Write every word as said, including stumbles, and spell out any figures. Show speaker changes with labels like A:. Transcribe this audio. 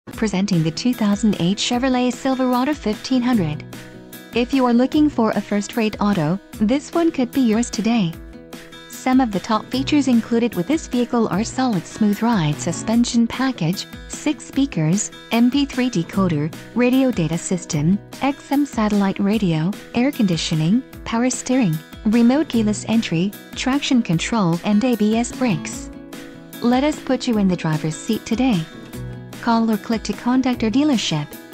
A: Presenting the two thousand eight Chevrolet Silverado fifteen hundred. If you are looking for a first-rate auto, this one could be yours today. Some of the top features included with this vehicle are solid smooth ride suspension package, six speakers, M P three decoder, radio data system, X M satellite radio, air conditioning, power steering, remote keyless entry, traction control and A B S brakes. Let us put you in the driver's seat today. Call or click to contact our dealership.